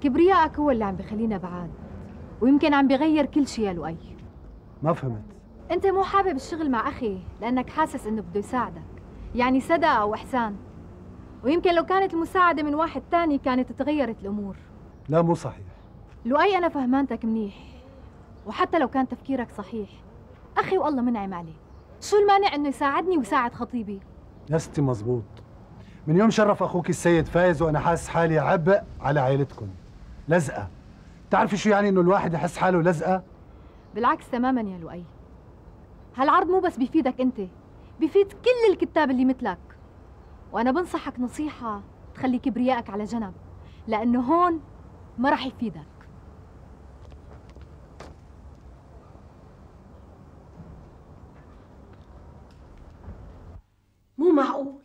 كبريائك هو اللي عم بخلينا بعاد، ويمكن عم بغير كل شيء يا لؤي. ما فهمت. انت مو حابب الشغل مع اخي لانك حاسس انه بده يساعدك، يعني سدى او احسان، ويمكن لو كانت المساعدة من واحد تاني كانت تغيرت الامور. لا مو صحيح لؤي، انا فهمانتك منيح، وحتى لو كان تفكيرك صحيح اخي والله منعم عليه، شو المانع انه يساعدني ويساعد خطيبي؟ يا ستي مزبوط. من يوم شرف اخوك السيد فايز وانا حاسس حالي عبء على عائلتكم، لزقه. بتعرفي شو يعني انه الواحد يحس حاله لزقه؟ بالعكس تماما يا لؤي، هالعرض مو بس بيفيدك انت، بيفيد كل الكتاب اللي مثلك، وانا بنصحك نصيحه تخلي كبريائك على جنب، لانه هون ما راح يفيدك. مو معقول.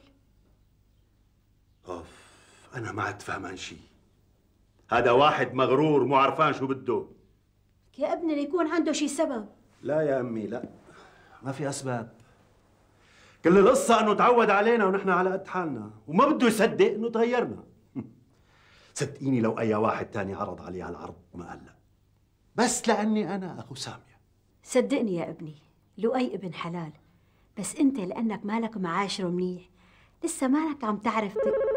اوف، انا ما عاد فهمان شيء. هذا واحد مغرور مو عرفان شو بده. يا ابني ليكون عنده شي سبب. لا يا امي لا، ما في اسباب. كل القصة انه تعود علينا ونحن على قد حالنا، وما بده يصدق انه تغيرنا. صدقيني لو اي واحد تاني عرض عليه هالعرض ما قال لا، بس لاني انا اخو سامية. صدقني يا ابني، لؤي ابن حلال، بس انت لانك مالك معاشره منيح لسه مالك عم تعرف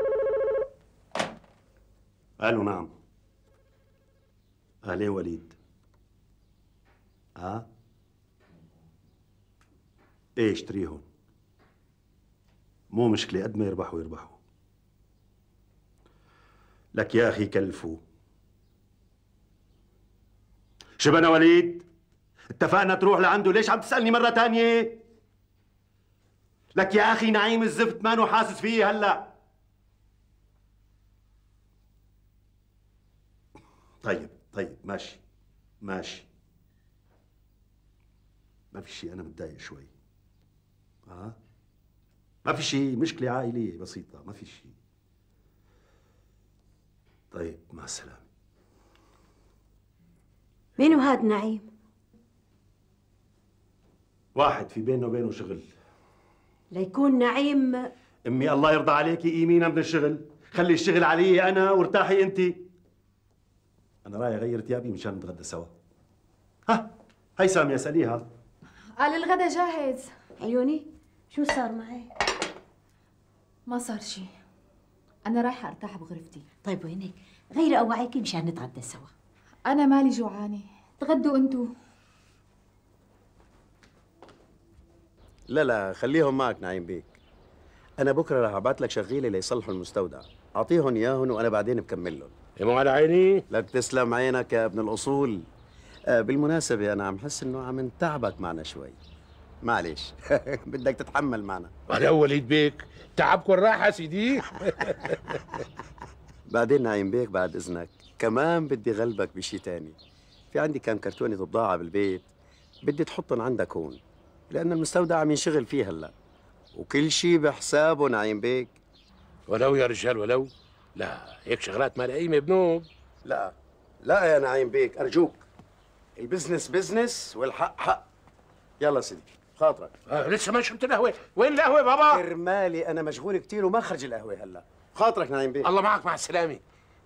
قالوا نعم. قال ايه وليد؟ ايه اشتريهم، مو مشكلة، قد ما يربحوا يربحوا. لك يا اخي كلفوا. شبنا وليد؟ اتفقنا تروح لعنده، ليش عم تسألني مرة تانية؟ لك يا اخي نعيم الزفت مانو حاسس فيه هلا. طيب ماشي ماشي، ما في شيء، انا متضايق شوي. ما في شيء، مشكلة عائلية بسيطة، ما في شيء. طيب مع السلامة. مين هاد نعيم؟ واحد في بينه وبينه شغل. ليكون نعيم. امي الله يرضى عليكي قيمينا من الشغل، خلي الشغل علي انا وارتاحي انت. انا رايح اغير ثيابي مشان نتغدى سوا. هاي سامية اساليها. قال الغدا جاهز. عيوني شو صار معي؟ ما صار شيء، انا رايحه ارتاح بغرفتي. طيب وينك؟ غيري اوعيكي مشان نتغدى سوا. انا مالي جوعانه، تغدوا انتو. لا خليهم معك نعيم بيك. انا بكره راح ابعت لك شغيله ليصلحوا المستودع، اعطيهم اياهم وانا بعدين بكمل لهم. مو على عيني. لك تسلم عينك يا ابن الاصول. بالمناسبه انا عم حس انه عم نتعبك معنا شوي، معلش. بدك تتحمل معنا. على وليد بيك، تعبكم راحه سيدي. بعدين نعيم بيك بعد اذنك كمان بدي غلبك بشي تاني. في عندي كم كرتونه بضاعه بالبيت بدي تحطهم عندك هون، لأن المستودع عم ينشغل فيه هلا، وكل شيء بحسابه نعيم بيك. ولو يا رجال ولو، لا هيك شغلات ما قيمة بنوب. لا يا نعيم بيك أرجوك، البزنس بزنس والحق حق. يلا سيدي خاطرك. لسه ما شربت القهوة، وين القهوة بابا؟ كرمالي أنا مشغول كثير وما خرج القهوة هلا. خاطرك نعيم بيك. الله معك، مع السلامة.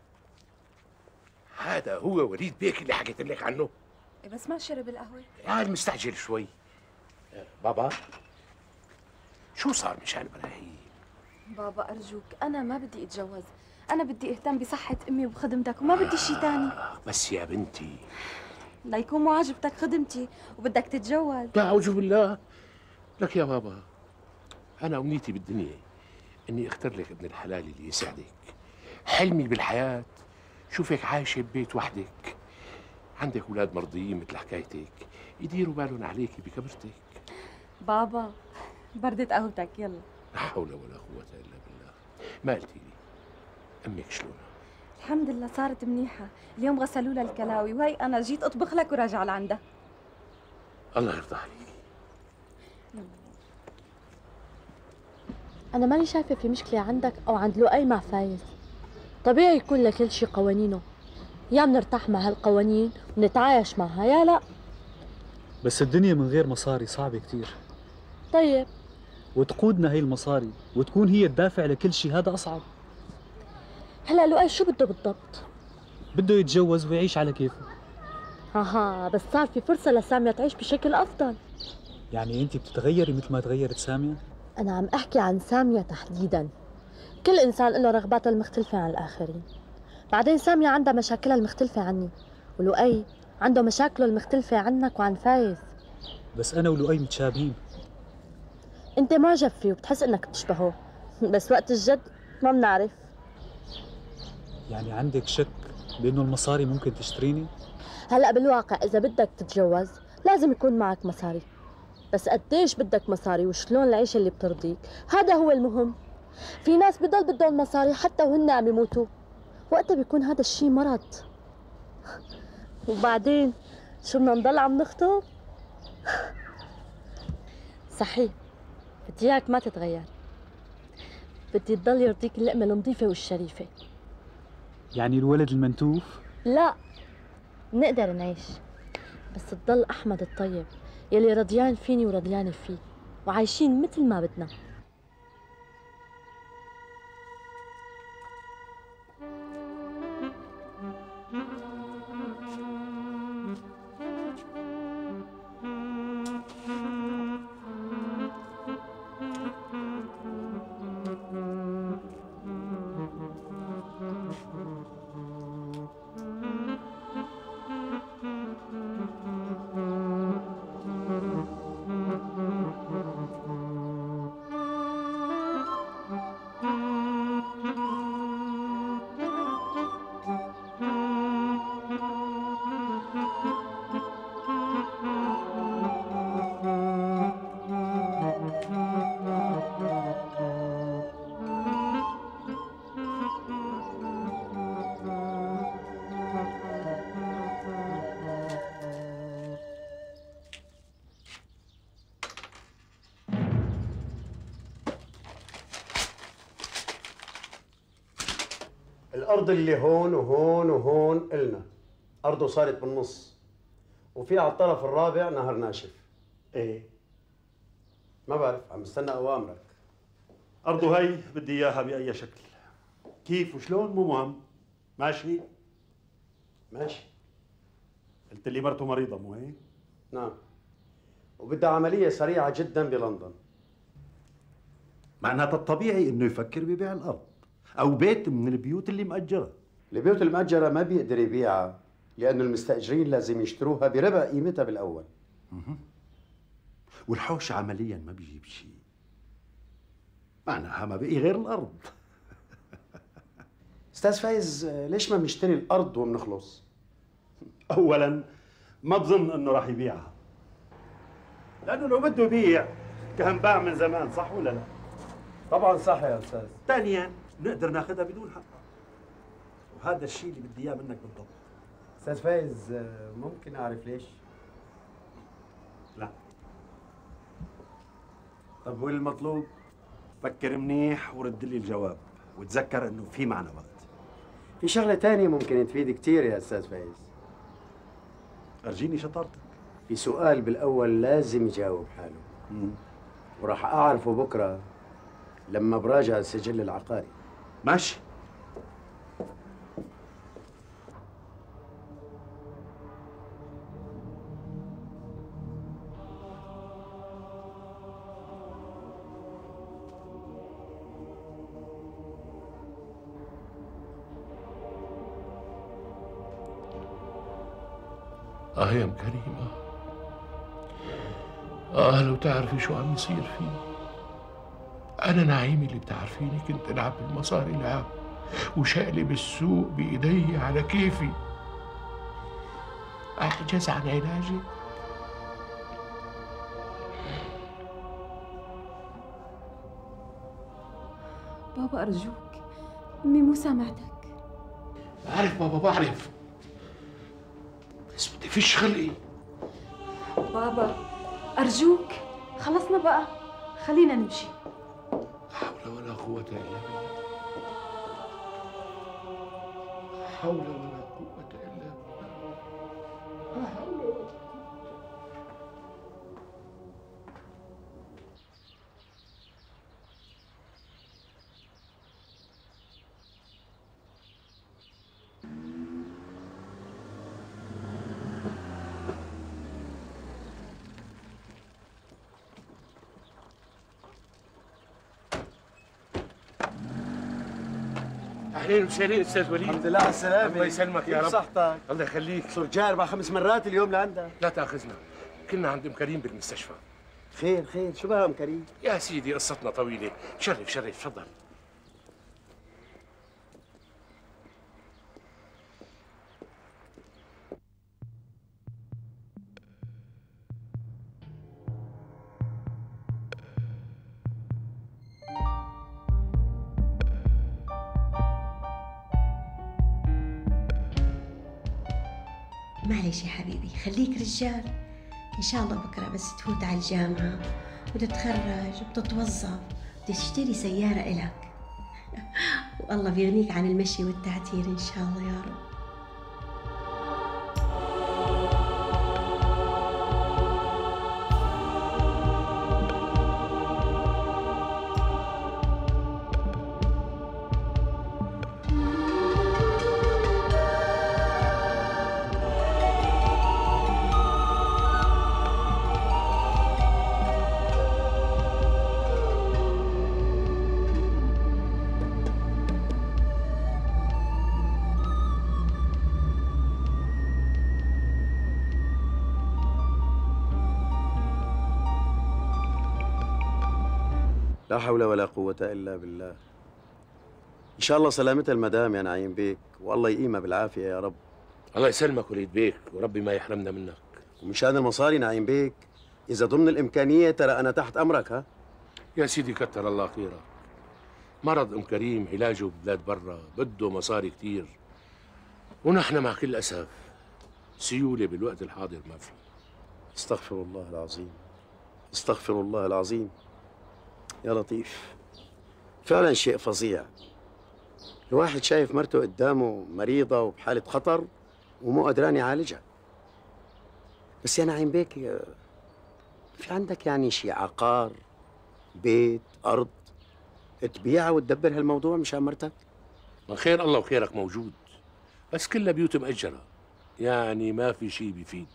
هذا هو وليد بيك اللي حكيت لك عنه. بس ما شرب القهوة. مستعجل شوي. بابا شو صار مشان ابراهيم؟ بابا أرجوك، أنا ما بدي أتجوز، أنا بدي أهتم بصحة أمي وبخدمتك وما بدي شي تاني. بس يا بنتي ليكون مو عاجبتك خدمتي وبدك تتجوز. لا أعوذ بالله. لك يا بابا، أنا أمنيتي بالدنيا إني أختار لك ابن الحلال اللي يسعدك. حلمي بالحياة شوفك عايشة ببيت وحدك، عندك أولاد مرضيين مثل حكايتك يديروا بالهم عليكي بكبرتك. بابا بردت قهوتك يلا. لا حول ولا قوة إلا بالله. ما قلتي لي أمك شلونها؟ الحمد لله صارت منيحة، اليوم غسلوا لها الكلاوي وهي أنا جيت أطبخ لك وراجعة لعندها. الله يرضى عليكي. أنا ماني شايفة في مشكلة عندك أو عند لؤي مع فايز. طبيعي يكون لكل شي قوانينه، يا منرتاح مع هالقوانين ونتعايش معها يا لا. بس الدنيا من غير مصاري صعبة كتير. طيب وتقودنا هي المصاري وتكون هي الدافع لكل شيء، هذا أصعب. هلا لؤي شو بده بالضبط؟ بده يتجوز ويعيش على كيفه. ها بس صار في فرصة لسامية تعيش بشكل أفضل. يعني انت بتتغيري مثل ما تغيرت سامية؟ أنا عم أحكي عن سامية تحديداً. كل إنسان له رغباته المختلفة عن الآخرين. بعدين سامية عندها مشاكلها المختلفة عني، ولؤي عنده مشاكله المختلفة عنك وعن فايز. بس أنا ولؤي متشابهين. أنت معجب فيه وبتحس إنك بتشبهه، بس وقت الجد ما بنعرف. يعني عندك شك بأنه المصاري ممكن تشتريني؟ هلأ بالواقع إذا بدك تتجوز لازم يكون معك مصاري، بس قديش بدك مصاري وشلون العيشة اللي بترضيك هذا هو المهم. في ناس بدهم مصاري حتى وهن عم يموتوا، وقتها بيكون هذا الشيء مرض. وبعدين شو بدنا نضل عم نخطب؟ صحيح بدي اياك ما تتغير، بدي تضل يرضيك اللقمة النظيفة والشريفة. يعني الولد المنتوف؟ لا، نقدر نعيش بس تضل أحمد الطيب يلي رضيان فيني ورضيانة فيه وعايشين مثل ما بدنا. الأرض اللي هون وهون وهون إلنا، أرضه صارت بالنص، وفي على الطرف الرابع نهر ناشف. ايه ما بعرف، عم استنى أوامرك. أرضه هي بدي إياها بأي شكل، كيف وشلون مو مهم. ماشي؟ ماشي. قلت لي مرته مريضة مو هيك؟ نعم، وبدها عملية سريعة جدا بلندن. معناتها الطبيعي إنه يفكر ببيع الأرض أو بيت من البيوت اللي مأجرة. البيوت المأجرة ما بيقدر يبيعها لأنه المستأجرين لازم يشتروها بربع قيمتها بالأول. والحوش عمليا ما بيجيب شيء، معناها ما بقي غير الأرض. أستاذ فايز، ليش ما بنشتري الأرض وبنخلص؟ أولا ما بظن إنه راح يبيعها، لأنه لو بده يبيع كان باع من زمان، صح ولا لا؟ طبعا صح يا أستاذ. ثانيا نقدر ناخذها بدون حقها، وهذا الشيء اللي بدي إياه منك بالضبط. أستاذ فايز، ممكن أعرف ليش؟ لا. طب والمطلوب؟ فكر منيح ورد لي الجواب، وتذكر إنه في معنا وقت. في شغلة تانية ممكن تفيد كتير يا أستاذ فايز. أرجيني شطارتك. في سؤال بالأول لازم يجاوب حاله، وراح أعرفه بكرة لما براجع السجل العقاري. ماشي. يا ام كريمة، لو تعرفي شو عم يصير فيني. أنا نعيمي اللي بتعرفيني كنت ألعب بالمصاري لعب وشقلب السوق بإيدي على كيفي. أعجز عن علاجي. بابا أرجوك، أمي مو سامعتك. بعرف بابا بعرف، بس بدي فيش خلقي. بابا أرجوك خلصنا بقى، خلينا نمشي. لا حول ولا قوة إلا بالله، لا حول ولا قوة إلا بالله، لا حول ولا قوة. اهلين وسهلين استاذ وليد. الحمد لله على السلامة. الله يسلمك يا رب. صحتك. الله يخليك. صرت جاي 4-5 مرات اليوم لعندك. لا تاخذنا، كنا عند ام كريم بالمستشفى. خير خير، شو بها ام كريم؟ يا سيدي قصتنا طويله. شرف شرف، تفضل. معلش يا حبيبي، خليك رجال. إن شاء الله بكرة بس تفوت على الجامعة وتتخرج وبتتوظف وتشتري سيارة إلك. والله بيغنيك عن المشي والتعتير إن شاء الله يا رب. لا حول ولا قوة إلا بالله. إن شاء الله سلامتها المدام يا نعيم بيك، والله يقيمها بالعافية يا رب. الله يسلمك وليد بيك، وربي ما يحرمنا منك. ومشان المصاري نعيم بيك، إذا ضمن الإمكانية ترى أنا تحت أمرك. ها يا سيدي كتر الله خيرك. مرض ام كريم علاجه ببلاد برا بده مصاري كتير، ونحن مع كل أسف سيولة بالوقت الحاضر ما في. استغفر الله العظيم، استغفر الله العظيم. يا لطيف، فعلا شيء فظيع. الواحد شايف مرته قدامه مريضة وبحالة خطر ومو قدران يعالجها. بس يا نعيم بيك، في عندك يعني شي عقار، بيت، أرض تبيعها وتدبر هالموضوع مشان مرتك؟ ما خير الله وخيرك موجود، بس كلها بيوت مأجرة، يعني ما في شي بيفيد.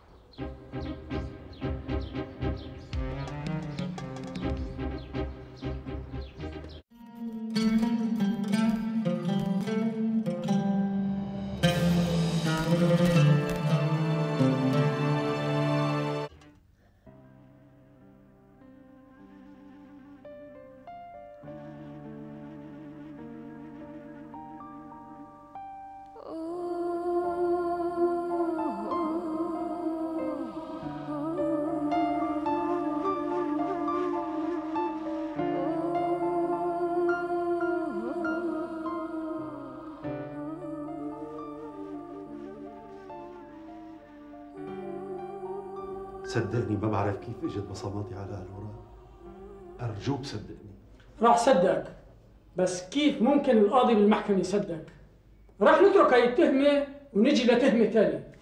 صدقني ما بعرف كيف اجت بصماتي على هالوراق. ارجوك صدقني. راح صدقك، بس كيف ممكن القاضي بالمحكمة يصدق؟ راح نترك هاي التهمة ونجي لتهمة ثانية.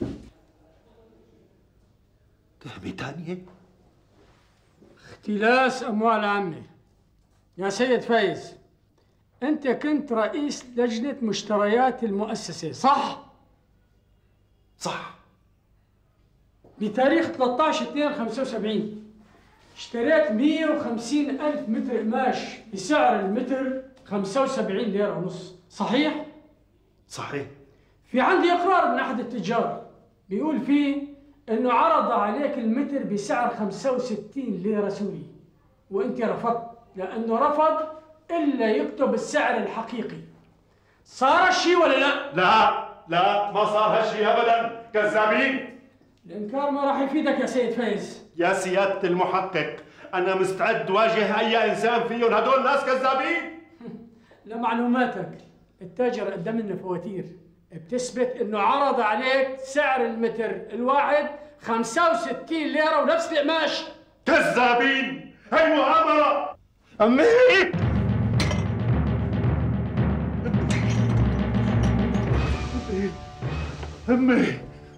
تهمة ثانية؟ اختلاس أموال عامة. يا سيد فايز، أنت كنت رئيس لجنة مشتريات المؤسسة، صح؟ صح. بتاريخ 13/2/75 اشتريت 150,000 متر قماش بسعر المتر 75 ليرة ونص، صحيح؟ صحيح. في عندي إقرار من أحد التجار بيقول فيه إنه عرض عليك المتر بسعر 65 ليرة سوري، وأنت رفضت، لأنه رفض إلا يكتب السعر الحقيقي. صار هالشي ولا لا؟ لا ما صار هالشي أبدا، كذابين. الإنكار ما راح يفيدك يا سيد فايز. يا سيادة المحقق، أنا مستعد واجه أي إنسان فيهم، هدول ناس كذابين. لمعلوماتك، التاجر قدم لنا فواتير بتثبت إنه عرض عليك سعر المتر الواحد 65 ليرة ونفس القماش. كذابين، هي مؤامرة. أمي أمي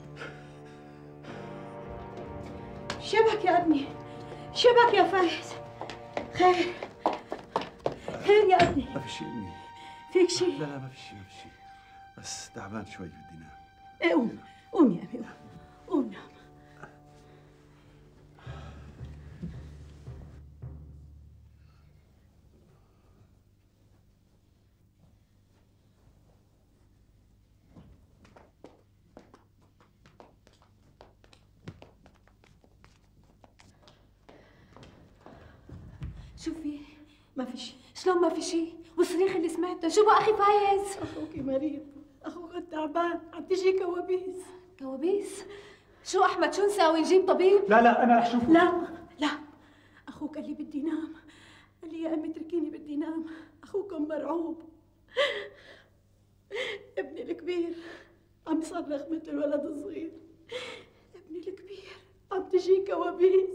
شبك يا ابني، شبك يا فايز. خير خير يا ابني. ما في شيء أمي. فيك شيء؟ لا ما في شيء، بس تعبان شوي بدي نام. قوم يا ابني، قوم نام. شو في؟ ما في شيء. شلون ما في شيء؟ والصريخ اللي سمعته شو بقى أخي فايز؟ أخوك مريض، أخوك تعبان، عم تجي كوابيس. كوابيس؟ شو أحمد شو نساوي نجيب طبيب؟ لا أنا رح أشوفه. لا أخوك قال لي بدي نام، قال لي يا أمي اتركيني بدي نام، أخوكم مرعوب. ابني الكبير عم يصرخ مثل الولد الصغير، ابني الكبير عم تجي كوابيس،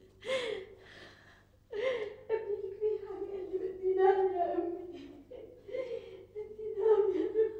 ابني الكبير عم يقول لي بدي نام يا أمي، بدي نام يا أمي.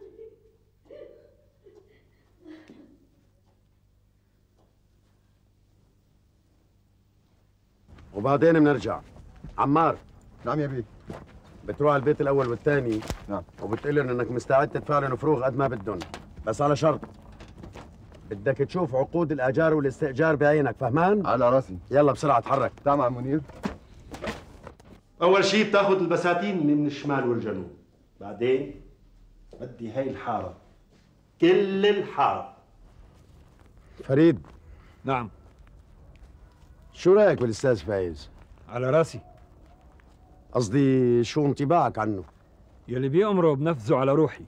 وبعدين بنرجع. عمار. نعم يا بيه. بتروح على البيت الاول والثاني. نعم. وبتقول لهم انك مستعد تدفع لهم فروغ قد ما بدهم، بس على شرط بدك تشوف عقود الاجار والاستئجار بعينك، فهمان؟ على راسي. يلا بسرعه اتحرك. تعال عم منير. اول شيء بتاخذ البساتين من الشمال والجنوب، بعدين بدي هاي الحاره، كل الحاره. فريد. نعم. شو رايك بالاستاذ فايز؟ على راسي. قصدي شو انطباعك عنه؟ يلي بيأمره بنفذه على روحي.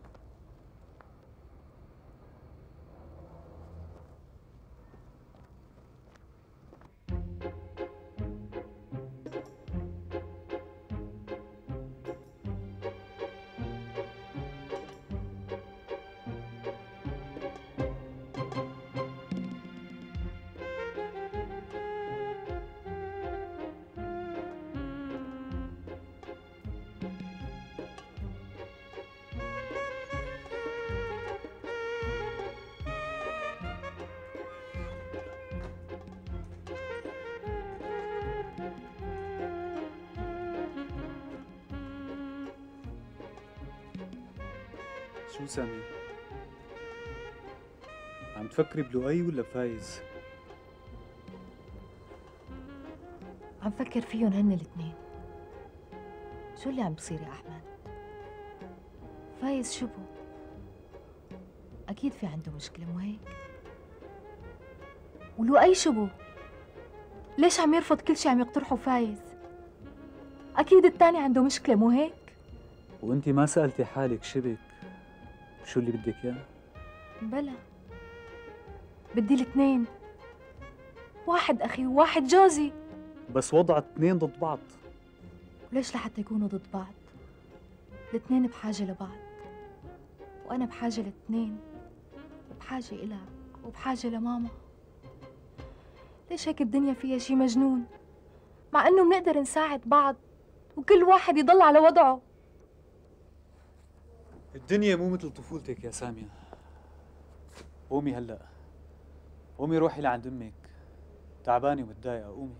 شو سامي؟ عم تفكري بلؤي ولا بفايز؟ عم فكر فيهم هن الاثنين. شو اللي عم بصير يا أحمد؟ فايز شبه أكيد في عنده مشكلة مو هيك؟ ولؤي شبه ليش عم يرفض كل شيء عم يقترحه فايز؟ أكيد الثاني عنده مشكلة مو هيك؟ وانتي ما سألتي حالك شبك شو اللي بدك اياه؟ بلا بدي الاثنين، واحد أخي وواحد جوزي. بس وضع اثنين ضد بعض. وليش لحتى يكونوا ضد بعض؟ الاثنين بحاجة لبعض، وأنا بحاجة الاثنين، وبحاجة إلك وبحاجة لماما. ليش هيك الدنيا فيها شي مجنون؟ مع إنه بنقدر نساعد بعض وكل واحد يضل على وضعه. الدنيا مو مثل طفولتك يا سامية. قومي هلأ، قومي روحي لعند أمك، تعبانة ومتضايقة، قومي.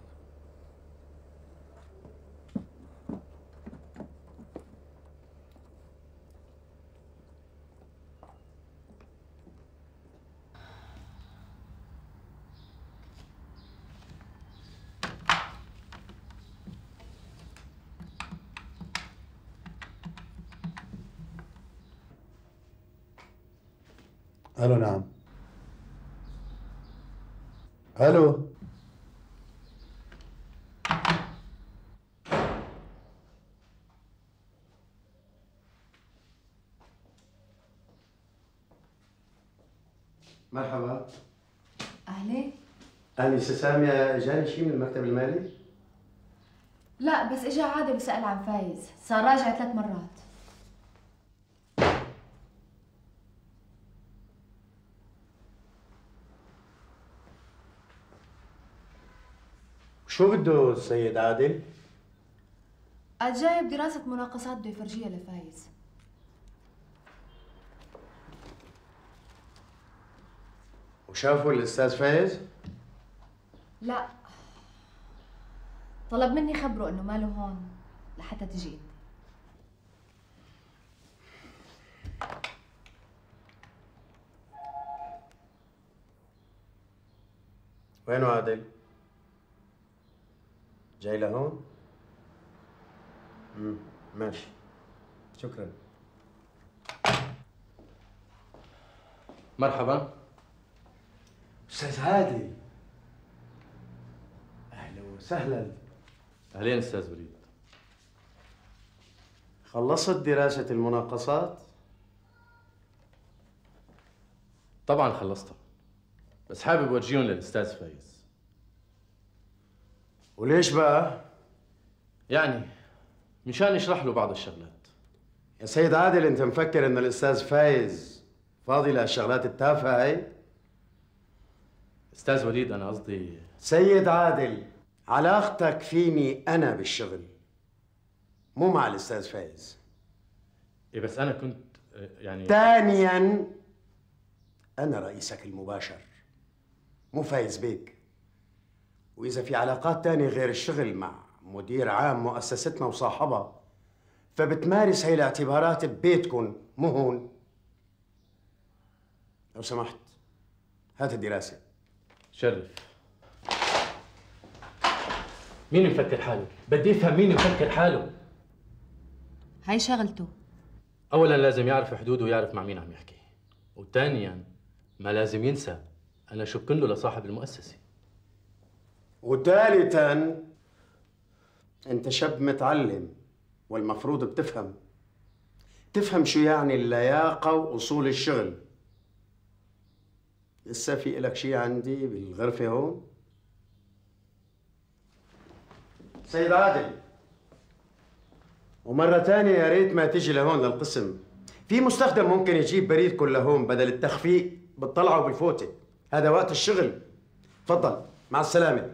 الو. نعم. الو. مرحبا. أهلين. أنسة سامية، جاني شيء من المكتب المالي؟ لا بس إجا عادل وسأل عن فايز، صار راجع 3 مرات. شو بده السيد عادل؟ جايب دراسة مناقصات بده يفرجيها لفايز. وشافوا الأستاذ فايز؟ لا، طلب مني خبره إنه ماله هون لحتى تجي. وينه عادل؟ جاي لهون؟ ماشي، شكرا. مرحبا. استاذ عادل، اهلا وسهلا. اهلين استاذ وليد. خلصت دراسة المناقصات؟ طبعا خلصتها، بس حابب اوجههم للاستاذ فايز. وليش بقى؟ يعني مشان يشرح له بعض الشغلات. يا سيد عادل، انت مفكر ان الاستاذ فايز فاضي لهالشغلات التافهة هاي؟ استاذ وليد انا قصدي سيد عادل، علاقتك فيني انا بالشغل، مو مع الاستاذ فايز. إيه بس انا كنت يعني ثانيا، انا رئيسك المباشر مو فايز بيك، واذا في علاقات تانية غير الشغل مع مدير عام مؤسستنا وصاحبها فبتمارس هاي الاعتبارات ببيتكن مو هون. لو سمحت هات الدراسة. شرف. مين مفكر حاله؟ بدي افهم مين مفكر حاله. هاي شغلته. اولا لازم يعرف حدوده ويعرف مع مين عم يحكي، وثانيا ما لازم ينسى انا شو بكن له لصاحب المؤسسه، وثالثا انت شاب متعلم والمفروض تفهم شو يعني اللياقة وأصول الشغل. لسه في إلك شي عندي بالغرفة هون؟ سيد عادل، ومرة تانية يا ريت ما تيجي لهون للقسم. في مستخدم ممكن يجيب بريدكم لهون بدل التخفيق بالطلعة وبالفوتة. هذا وقت الشغل. تفضل، مع السلامة.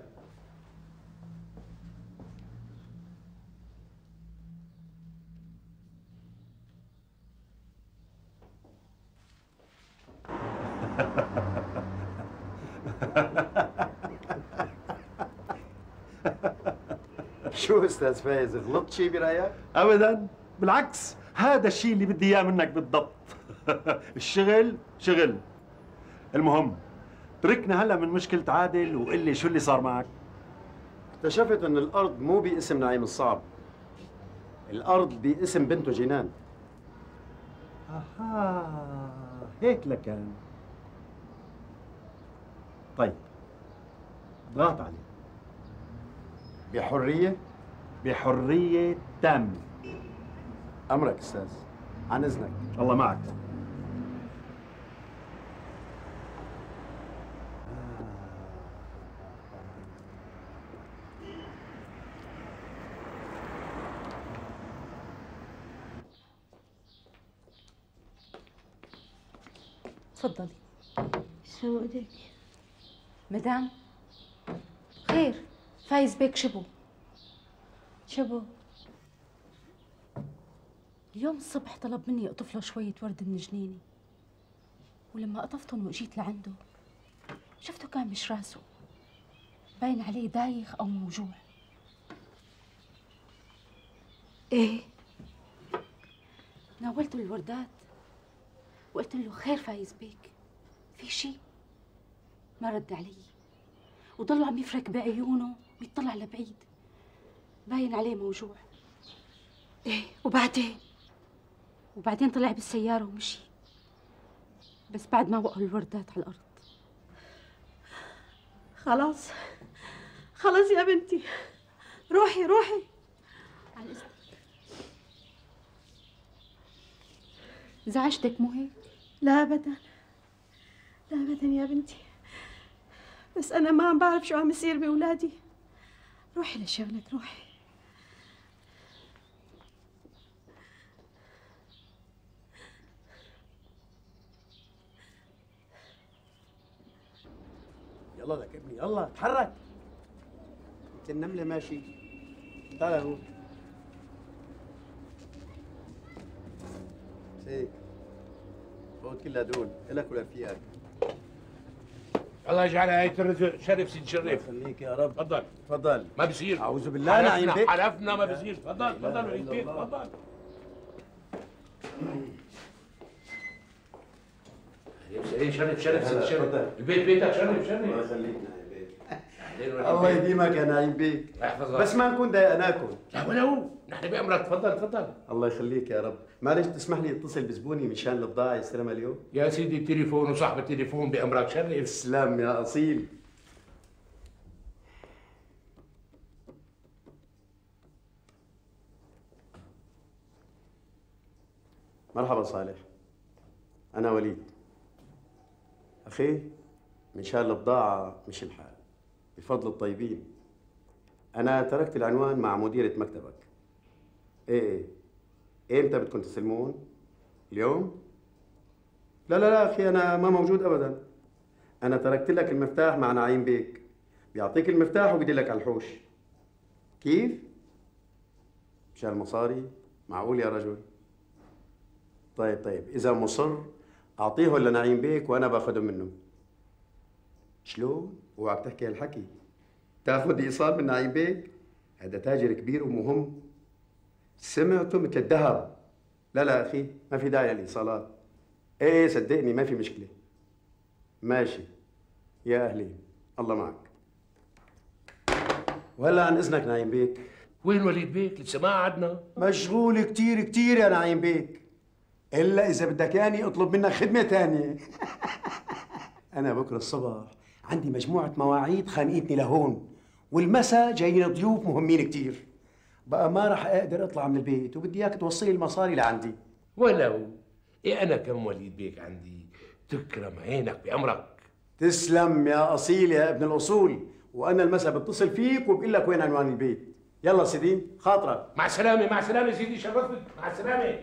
شو استاذ فايز، غلطت شي برايك؟ ابدا، بالعكس، هذا الشيء اللي بدي اياه منك بالضبط. الشغل شغل. المهم تركنا هلا من مشكلة عادل وقل لي شو اللي صار معك. اكتشفت ان الارض مو باسم نعيم الصعب، الارض باسم بنته جنان. اها، هيك لكان. طيب ضغط عليه بحرية؟ بحرية تامة. أمرك أستاذ، عن إذنك. الله معك. تفضلي. شو ايدك؟ مدام خير، فايز بيك شبو؟ اليوم الصبح طلب مني اقطف له شوية ورد من جنيني، ولما قطفتهم وجيت لعنده شفته كان مش راسه، باين عليه دايخ او موجوع. ايه؟ ناولته الوردات وقلت له خير فايز بيك، في شي؟ ما رد علي، وضل عم يفرك بعيونه ويطلع لبعيد، باين عليه موجوع. ايه وبعدين طلع بالسيارة ومشي، بس بعد ما وقعوا الوردات على الأرض. خلاص يا بنتي، روحي على إذنك. زعجتك مو هيك؟ لا ابدا يا بنتي، بس انا ما عم بعرف شو عم يصير باولادي. روحي لشغلك، روحي. يلا لك ابني، يلا تحرك. انت النملة ماشي. تعال هون. هيك فوت كلها دول، إلك ولا فيك. الله يجعلها هاي الرزق شرف سيد شرف. يخليك يا رب. تفضل تفضل. ما بصير. أعوذ بالله نعيم بك. حلفنا ما بصير. تفضل وليد بيك، تفضل. شرف سيد شرف. البيت بيتك، شرف. الله يخليك نعيم بك. الله يديمك يا نعيم بيك. بس ما نكون ضايقناكم. لا ولا هو، نحن بأمرك. تفضل. الله يخليك يا رب. معلش تسمح لي اتصل بزبوني مشان البضاعة يستلمها اليوم؟ يا سيدي التليفون وصاحب التليفون بأمرك. شرف. تسلم يا أصيل. مرحبا صالح. أنا وليد. أخي، من شان البضاعة مش الحال، بفضل الطيبين. أنا تركت العنوان مع مديرة مكتبك. إيه إمتى بدكم تستلمون؟ اليوم؟ لا أخي، أنا ما موجود أبداً. أنا تركت لك المفتاح مع نعيم بيك، بيعطيك المفتاح وبيدلك على الحوش. كيف؟ مشان المصاري؟ معقول يا رجل؟ طيب، إذا مصر أعطيهم لنعيم بيك وأنا باخذهم منه. شلون؟ اوعك تحكي هالحكي. تاخذ إيصال من نعيم بيك؟ هذا تاجر كبير ومهم. سمعته مثل الذهب. لا أخي، ما في داعي للإيصالات. إيه صدقني ما في مشكلة. ماشي يا أهلين، الله معك. وهلا عن إذنك نعيم بيك. وين وليد بيك؟ لسه ما قعدنا. مشغول كتير يا نعيم بيك، إلا إذا بدك ياني أطلب منك خدمة تانية. أنا بكرة الصبح عندي مجموعة مواعيد خانقتني لهون، والمساء جايين ضيوف مهمين كتير. بقى ما راح أقدر أطلع من البيت، وبدي إياك توصلي المصاري لعندي. ولو إيه أنا كم وليد بيك عندي، تكرم عينك بأمرك. تسلم يا أصيل يا ابن الأصول، وأنا المساء بتصل فيك وبقول لك وين عنوان البيت. يلا سيدي خاطرك. مع السلامة سيدي، شرفتك. مع السلامة.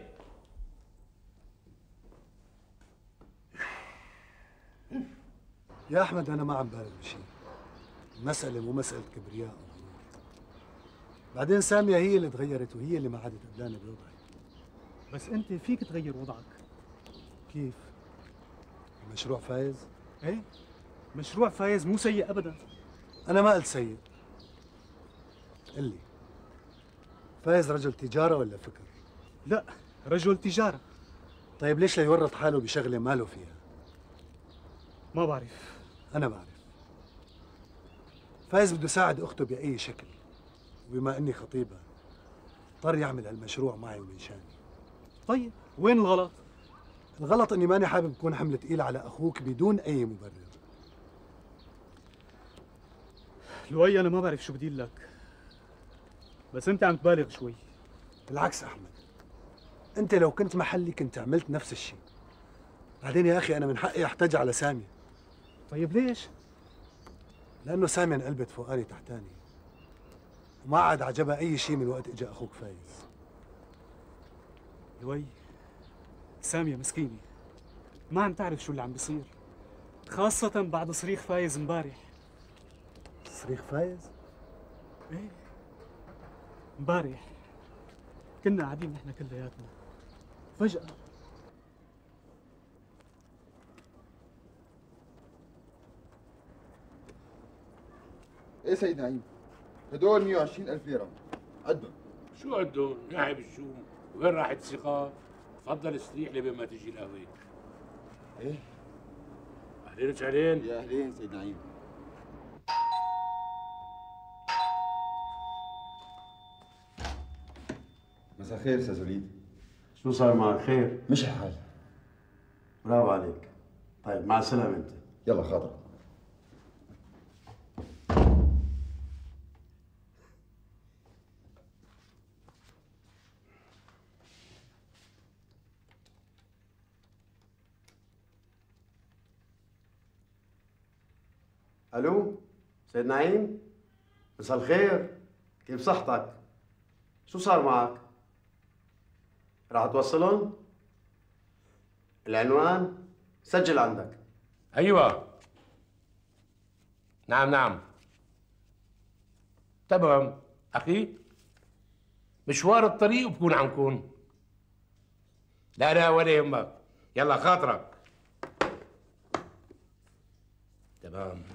يا أحمد أنا ما عم بالغ بشيء، المسألة مو مسألة كبرياء أو غرور. بعدين سامية هي اللي تغيرت وهي اللي ما عادت قبلانة بوضعي. بس انت فيك تغير وضعك. كيف؟ مشروع فايز؟ ايه، مشروع فايز مو سيء ابدا. أنا ما قلت سيء. قل لي، فايز رجل تجارة ولا فكر؟ لا، رجل تجارة. طيب ليش لا يورط حاله بشغلة ماله فيها؟ ما بعرف. أنا بعرف. فايز بده يساعد أخته بأي شكل، وبما إني خطيبها اضطر يعمل هالمشروع معي ومن شاني. طيب وين الغلط؟ الغلط إني ماني حابب أكون حمل ثقيل على أخوك بدون أي مبرر. لؤي أنا ما بعرف شو بدي لك، بس أنت عم تبالغ شوي. بالعكس أحمد، أنت لو كنت محلي كنت عملت نفس الشيء. بعدين يا أخي أنا من حقي أحتج على سامية. طيب ليش؟ لأنه سامية انقلبت فوقاني تحتاني، وما عاد عجبها أي شيء من وقت إجا أخوك فايز. لؤي، سامية مسكينة ما عم تعرف شو اللي عم بيصير، خاصة بعد صريخ فايز امبارح. صريخ فايز؟ ايه، امبارح كنا قاعدين نحن كلياتنا، فجأة ايه سيد نعيم؟ هدول 120,000 ليرة، عدهم. شو عدهم؟ ناعب الشوم، وين راحت الثقة؟ تفضل استريح لبين ما تجي القهوة. ايه؟ أهلين وسهلين. يا أهلين سيد نعيم. مساء الخير استاذ وليد. شو صار معك؟ خير؟ مش الحال. برافو عليك. طيب مع السلامة أنت. يلا خاطر. الو سيد نعيم، مساء الخير، كيف صحتك؟ شو صار معك؟ راح توصلهم؟ العنوان سجل عندك. أيوة، نعم تمام أخي، مشوار الطريق بكون عنكم. لا ولا يهمك، يلا خاطرك. تمام.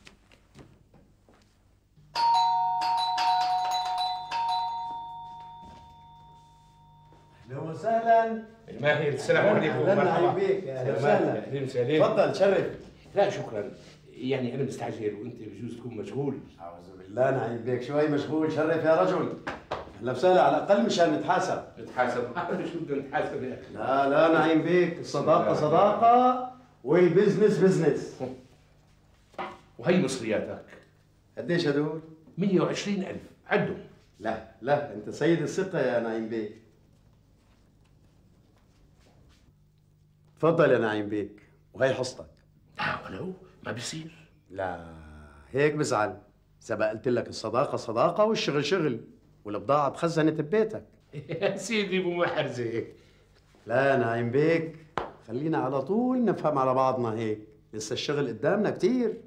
اهلا وسهلا. الماهر، السلام عليكم. مرحبا بك. اهلا وسهلا. اهلا وسهلا. تفضل شرف. لا شكرا، يعني انا مستعجل وانت بجوز تكون مشغول. اعوذ بالله نعيم بك، شوي مشغول. شرف يا رجل. اهلا وسهلا، على الاقل مشان نتحاسب. نتحاسب؟ شو بدنا نتحاسب يا اخي؟ لا نعيم بك، الصداقة صداقة والبزنس بزنس. وهي مصرياتك قديش هدول؟ 120,000 عدهم. لا انت سيد الثقة يا نعيم بك. تفضل يا نعيم بيك، وهي حصتك. لا ولو ما بيصير. لا هيك بزعل. سبق قلت لك الصداقة صداقة والشغل شغل، والبضاعة اتخزنت ببيتك. يا سيدي ابو محرزة. لا يا نعيم بيك، خلينا على طول نفهم على بعضنا هيك، لسه الشغل قدامنا كتير.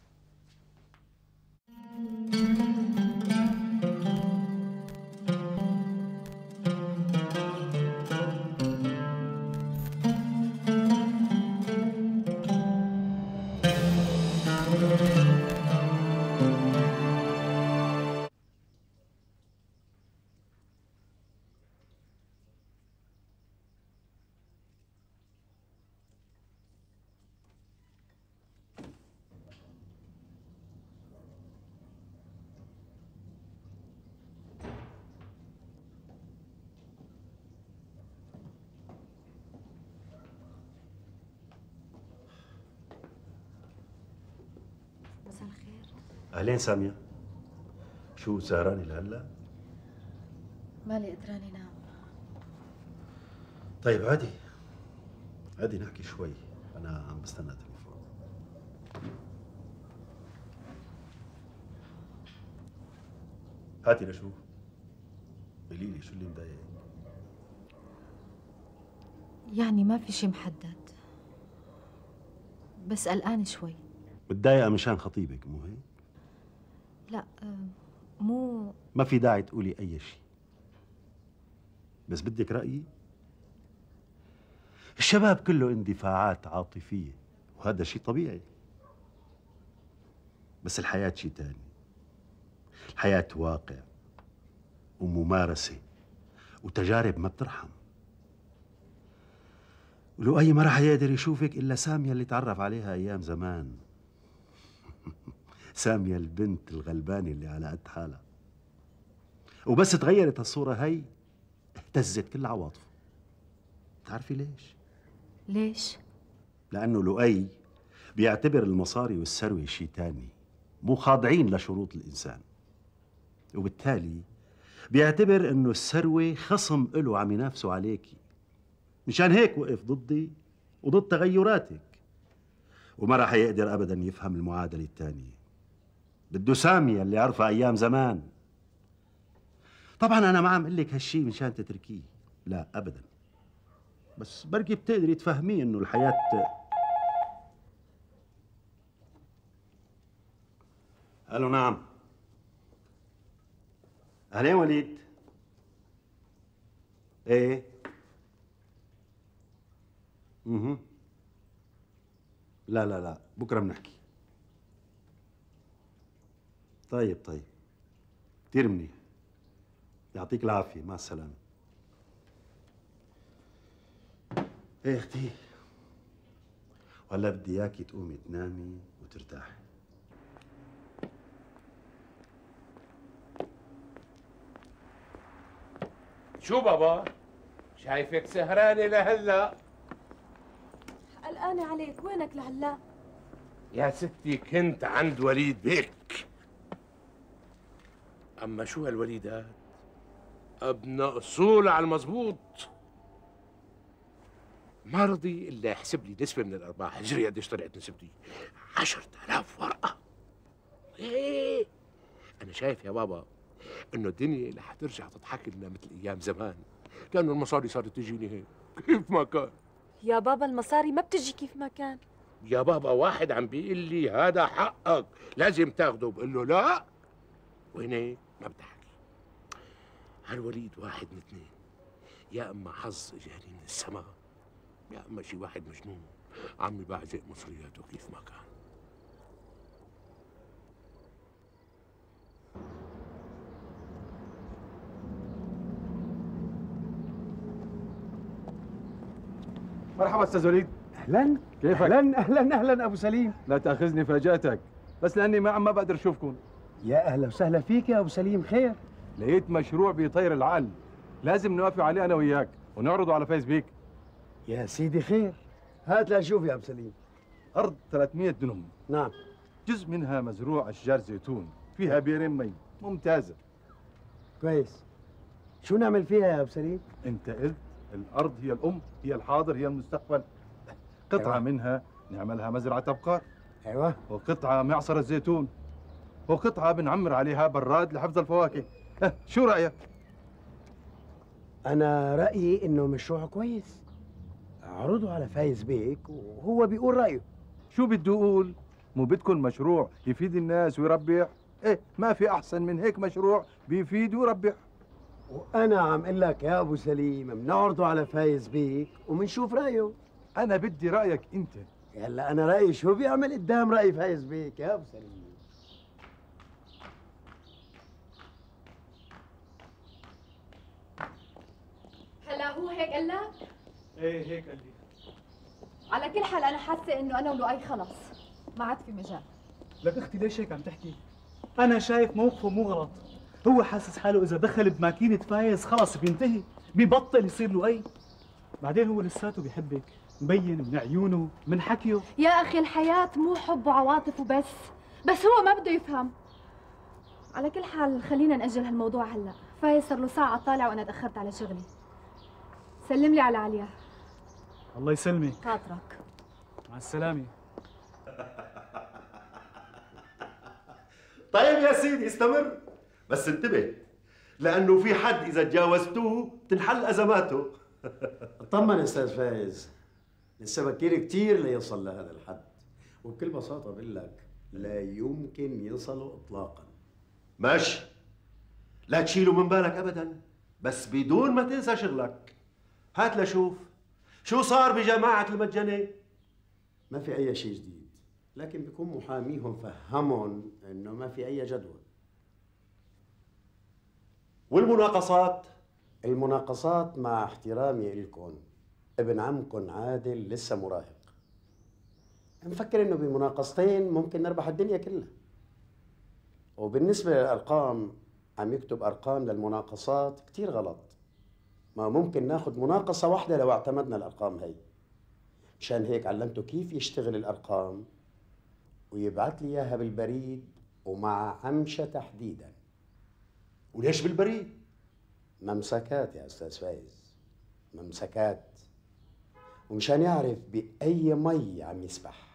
مساء الخير. اهلين ساميه، شو سهرانه لهلا؟ مالي قدراني نام. طيب عادي نحكي شوي، انا عم بستنى تليفون. هاتي لشوف، قولي لي شو اللي مضايقك؟ يعني ما في شي محدد، بس قلقانة شوي. متضايقه مشان خطيبك مو هيك؟ لا مو ما في داعي تقولي اي شيء، بس بدك رأيي؟ الشباب كله اندفاعات عاطفية، وهذا شيء طبيعي، بس الحياة شيء تاني. الحياة واقع وممارسة وتجارب ما بترحم. ولؤي ما راح يقدر يشوفك إلا سامية اللي تعرف عليها أيام زمان. سامية البنت الغلبانة اللي على قد حالها، وبس تغيرت الصورة هي اهتزت كل عواطفه. بتعرفي ليش؟ ليش؟ لأنه لؤي بيعتبر المصاري والثروة شيء تاني، مو خاضعين لشروط الإنسان، وبالتالي بيعتبر إنه الثروة خصم إله عم ينافسوا عليكي. مشان هيك وقف ضدي وضد تغيراتك، وما راح يقدر أبدا يفهم المعادلة الثانية. بده سامية اللي عرفها أيام زمان. طبعا أنا ما عم قل لك هالشي مشان تتركيه، لا أبدا، بس بركي بتقدري تفهميه إنه الحياة. ألو نعم. أهلين وليد. إيه. لا بكرة بنحكي. طيب كثير منيح، يعطيك العافية، مع السلامة. ايه اختي، وهلا بدي اياكي تقومي تنامي وترتاحي. شو بابا؟ شايفك سهرانة لهلا. قلقانة عليك، وينك لهلا؟ يا ستي كنت عند وليد بيك. اما شو هالوليدات؟ ابن اصول على المزبوط. ما رضي الا يحسب لي نسبة من الارباح. اجري قديش طلعت نسبتي؟ 10,000 ورقة. ايه انا شايف يا بابا انه الدنيا رح ترجع تضحك لنا مثل ايام زمان، كانه المصاري صارت تجيني هيك كيف ما كان. يا بابا المصاري ما بتجي كيف ما كان. يا بابا واحد عم بيقول لي هذا حقك لازم تاخده، بقول له لا، وهنيك ما بدي احكي. هالوليد واحد من اثنين، يا اما حظ اجاني من السماء، يا اما شي واحد مجنون عم يبعزق مصرياته كيف ما كان. مرحبا استاذ وليد. اهلا، كيفك؟ اهلا ابو سليم. لا تاخذني فاجاتك، بس لاني ما بقدر اشوفكم. يا اهلا وسهلا فيك يا ابو سليم. خير؟ لقيت مشروع بيطير العقل، لازم نوافق عليه انا وياك ونعرضه على فيسبوك. يا سيدي خير، هات لنشوف يا ابو سليم. ارض 300 دنم. نعم. جزء منها مزروع اشجار زيتون، فيها بيرين مي ممتازه. كويس. شو نعمل فيها يا ابو سليم؟ انت قلت الارض هي الام، هي الحاضر، هي المستقبل. قطعة منها نعملها مزرعة أبقار. أيوة. وقطعة معصرة زيتون. وقطعة بنعمر عليها براد لحفظ الفواكه. شو رأيك؟ أنا رأيي إنه مشروع كويس. عرضه على فايز بيك وهو بيقول رأيه. شو بده يقول؟ مو بدكم مشروع يفيد الناس ويربح؟ إيه ما في أحسن من هيك مشروع بيفيد ويربح. وأنا عم أقول لك يا أبو سليم بنعرضه على فايز بيك وبنشوف رأيه. أنا بدي رأيك أنت. هلا أنا رأيي شو بيعمل قدام رأي فايز بيك يا أبو سليم. هلا هو هيك قال لك؟ ايه هيك قال لي. على كل حال انا حاسه انه انا ولؤي خلص ما عاد في مجال. لك اختي ليش هيك عم تحكي؟ انا شايف موقفه مو غلط. هو حاسس حاله اذا دخل بماكينه فايز خلص بينتهي، بيبطل يصير لؤي. بعدين هو لساته بيحبك، مبين من عيونه من حكيه. يا اخي الحياه مو حب وعواطف وبس، بس هو ما بده يفهم. على كل حال خلينا نأجل هالموضوع هلا، فايز صار له ساعه طالع وانا تاخرت على شغلي. سلم لي على عليا. الله يسلمك. خاطرك. مع السلامه. طيب يا سيدي استمر، بس انتبه لانه في حد اذا تجاوزتوه تنحل ازماته. اطمن استاذ فايز، لسه بكير كثير ليصل لهذا الحد، وبكل بساطه بقول لك لا يمكن يصلوا اطلاقا. ماشي، لا تشيله من بالك ابدا، بس بدون ما تنسى شغلك. هات لشوف شو صار بجماعه المجانيه. ما في اي شيء جديد، لكن بيكون محاميهم فهمهم انه ما في اي جدوى. والمناقصات؟ المناقصات مع احترامي لكم، ابن عمكم عادل لسه مراهق، مفكر انه بمناقصتين ممكن نربح الدنيا كلها. وبالنسبه للارقام، عم يكتب ارقام للمناقصات كثير غلط. ما ممكن ناخذ مناقصه واحده لو اعتمدنا الارقام هي. مشان هيك علمته كيف يشتغل الارقام ويبعث لي اياها بالبريد ومع عمشه تحديدا. وليش بالبريد؟ ممسكات يا استاذ فايز، ممسكات، ومشان يعرف باي مي عم يسبح.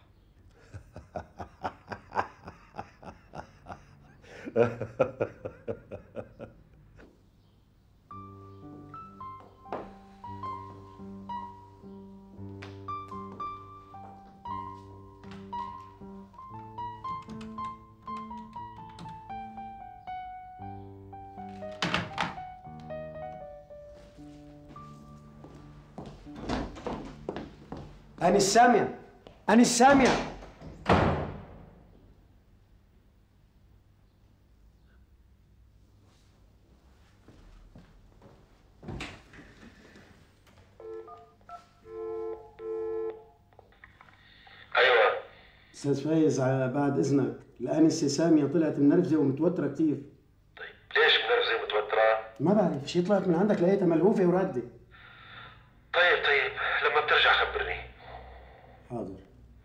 أنس سامية، أنس سامية. ايوه استاذ فايز، بعد اذنك، الانسه ساميه طلعت منرفزه ومتوتره كثير. طيب ليش منرفزه ومتوتره؟ ما بعرف، شي طلعت من عندك لقيتها ملهوفه وراده. طيب لما بترجع خبرني. حاضر.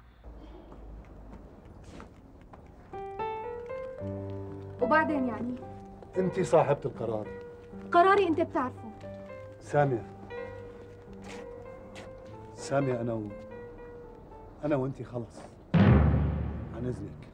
وبعدين يعني؟ انت صاحبة القرار. قراري انت بتعرفه. سامية، سامية، أنا وأنت خلص، عن إذنك.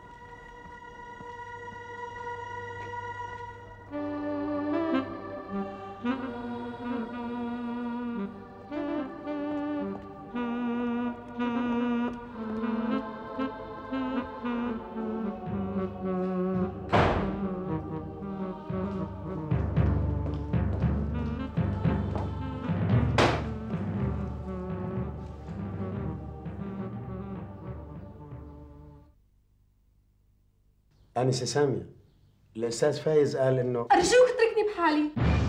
أنسة سامية، الأستاذ فايز قال إنه أرجوك اتركني بحالي.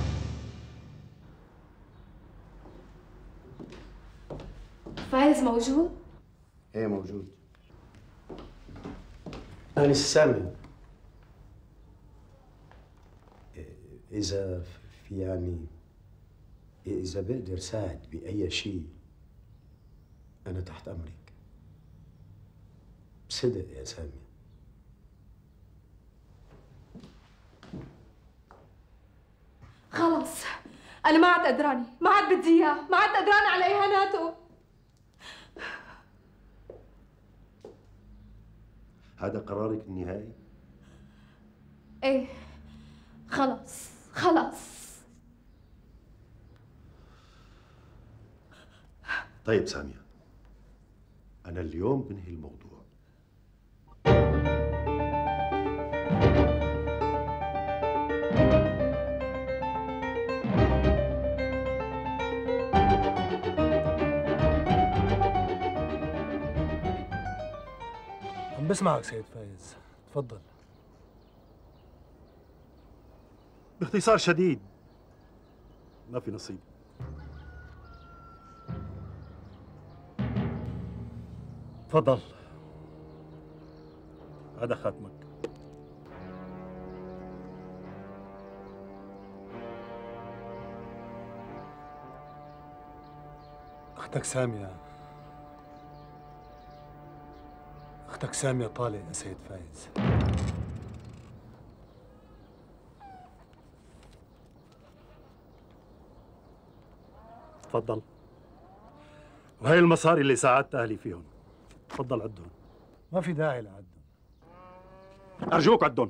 فايز موجود؟ إيه موجود. أنسة سامية، إذا في يعني إذا بقدر ساعد بأي شيء أنا تحت أمرك. بصدق يا سامية. خلص أنا ما عاد قدراني، ما عاد بدي إياه، ما عاد قدراني على إهاناته. هذا قرارك النهائي؟ ايه، خلص خلص. طيب سامية، أنا اليوم بنهي الموضوع. عم بسمعك سيد فايز، تفضل. باختصار شديد، ما في نصيب. تفضل، هذا خاتمك. اختك سامية، اختك سامية طالق يا سيد فايز. تفضل، وهي المصاري اللي ساعدت أهلي فيهم، تفضل عدهم. ما في داعي لعدهم. أرجوك عدهم.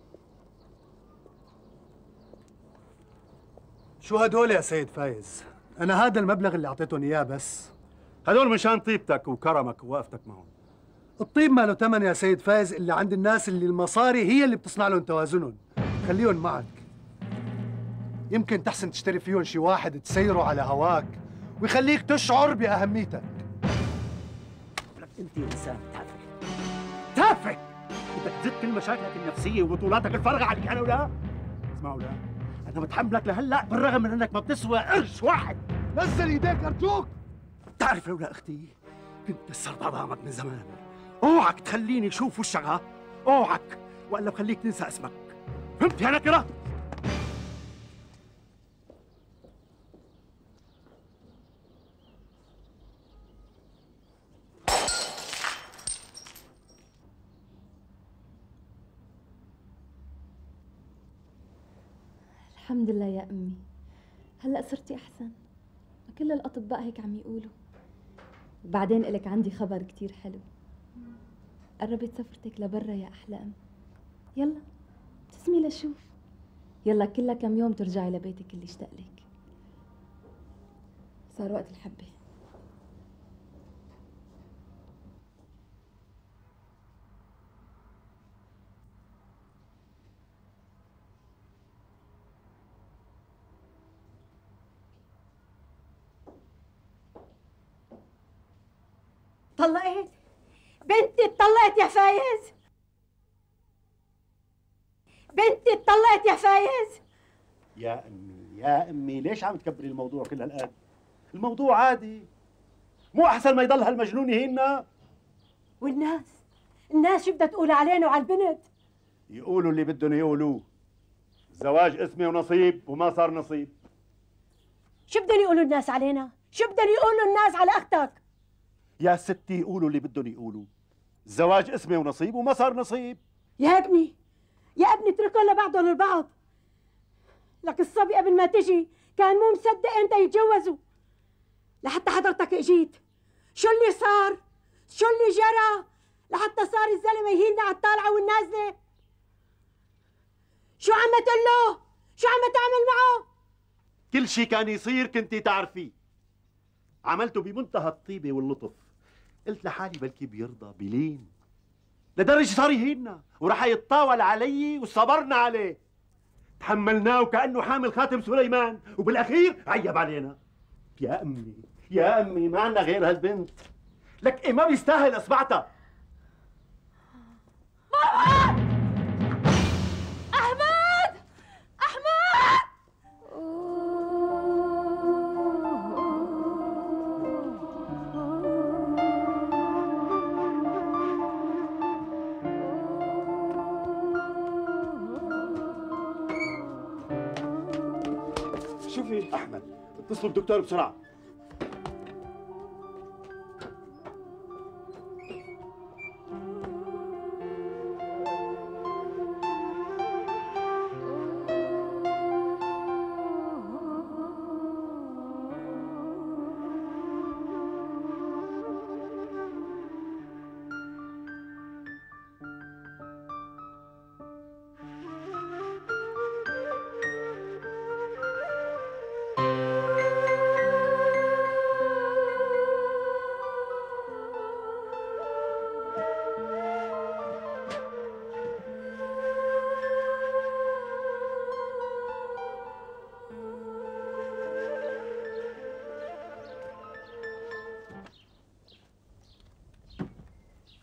شو هدول يا سيد فايز؟ أنا هذا المبلغ اللي أعطيتهم إياه بس. هدول مشان طيبتك وكرمك ووقفتك معهم. الطيب ما له ثمن يا سيد فايز اللي عند الناس اللي المصاري هي اللي بتصنع لهم توازنهم. خليهم معك، يمكن تحسن تشتري فيهم شي واحد تسيره على هواك ويخليك تشعر بأهميتك. لك أنت إنسان تافه، تافه! بدك تزيد كل مشاكلك النفسية وبطولاتك الفارغة عنك أنا ولا؟ اسمعوا لا، أنا متحملك لهلا بالرغم من أنك ما بتسوى قرش واحد. نزل إيديك أرجوك. بتعرف لولا أختي كنت كسرت عظامك من زمان. اوعك تخليني اشوف وشك، ها؟ اوعك، والا بخليك تنسى اسمك. فهمت يا نكره؟ الحمد لله يا أمي، هلأ صرتي أحسن. كل الأطباء هيك عم يقولوا. وبعدين إلك عندي خبر كتير حلو. قربت سفرتك لبرا يا أحلى أم. يلا ابتسمي لشوف. يلا كلها كم يوم ترجعي لبيتك اللي اشتاق لك. صار وقت الحبة. طلقت بنتي، اتطلقت يا فايز، بنتي اتطلقت يا فايز. يا امي يا امي، ليش عم تكبري الموضوع كل هالقد؟ الموضوع عادي، مو احسن ما يضل هالمجنون يهيننا؟ والناس شو بدها تقول علينا وعلى البنت؟ يقولوا اللي بدهم يقولوه. الزواج اسمي ونصيب وما صار نصيب. شو بدهم يقولوا الناس علينا؟ شو بدهم يقولوا الناس على اختك؟ يا ستي يقولوا اللي بدهم يقولوا. الزواج اسمي ونصيب وما صار نصيب. يا ابني يا ابني اتركوا لبعضهم البعض. لك الصبي قبل ما تجي كان مو مصدق امتى يتجوزوا، لحتى حضرتك اجيت. شو اللي صار؟ شو اللي جرى لحتى صار الزلمه يهيننا على الطالعه والنازله؟ شو عم تقول له؟ شو عم تعمل معه؟ كل شيء كان يصير كنتي تعرفيه. عملته بمنتهى الطيبه واللطف. قلت لحالي بلكي بيرضى بلين، لدرجه صار يهيننا وراح يتطاول علي وصبرنا عليه. تحملناه وكأنه حامل خاتم سليمان، وبالاخير عيب علينا. يا امي يا امي، ما عندنا غير هالبنت. لك إيه ما بيستاهل اصبعتها. أحمد! أحمد! شوفي احمد، اتصلوا بالدكتور بسرعه.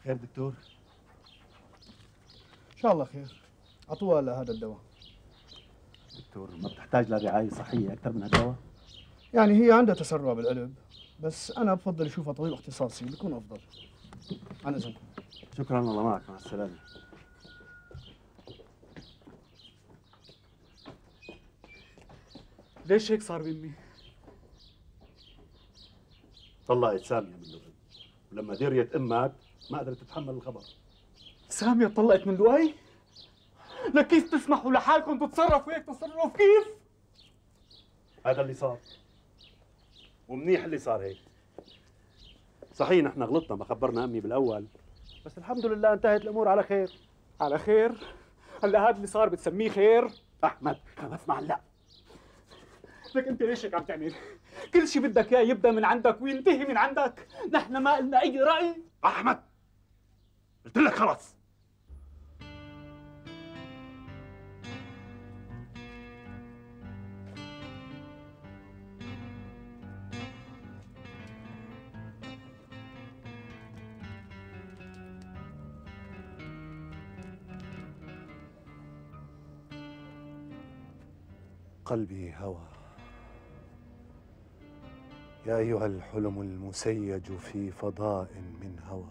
خير دكتور؟ ان شاء الله خير. اعطوها لهذا الدواء. دكتور ما بتحتاج لرعاية صحية أكثر من هالدواء؟ يعني هي عندها تسرع بالقلب، بس انا بفضل اشوفها طبيب اختصاصي بيكون افضل. عن اذنكم. شكرا، الله معك، مع السلامة. ليش هيك صار بامي؟ طلقت سامية من لؤي، ولما دريت امك ما قدرت تتحمل الخبر. سامية طلقت من لؤي؟ لك كيف تسمحوا لحالكم تتصرفوا هيك تصرف كيف؟ هذا اللي صار، ومنيح اللي صار هيك. صحيح نحن غلطنا ما خبرنا امي بالاول، بس الحمد لله انتهت الامور على خير. على خير؟ هلا هذا اللي صار بتسميه خير؟ احمد اسمع، لا لك انت ليش هيك عم تعمل؟ كل شيء بدك اياه يبدا من عندك وينتهي من عندك، نحن ما لنا اي راي. احمد قلت لك خلص. قلبي هوى يا أيها الحلم المسيج في فضاء من هوى،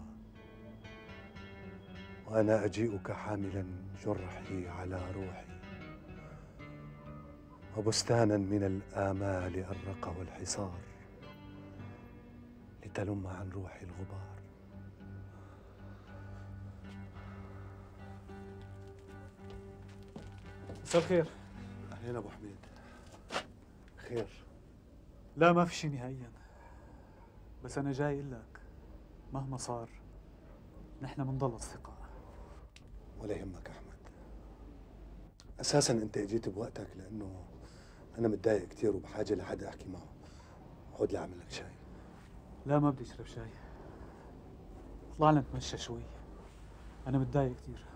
وأنا أجيئك حاملا جرحي على روحي، وبستانا من الآمال أرقه الحصار لتلم عن روحي الغبار. مساء الخير. أهلين أبو حميد. خير؟ لا ما في شيء نهائيا، بس أنا جاي أقول لك مهما صار نحن بنضل أصدقاء. ولا يهمك أحمد، أساساً أنت اجيت بوقتك لأنه أنا متضايق كثير وبحاجة لحدا أحكي معه. عود لأعمل لك شاي. لا ما بدي أشرب شاي، طلعنا نتمشى شوي، أنا متضايق كثير.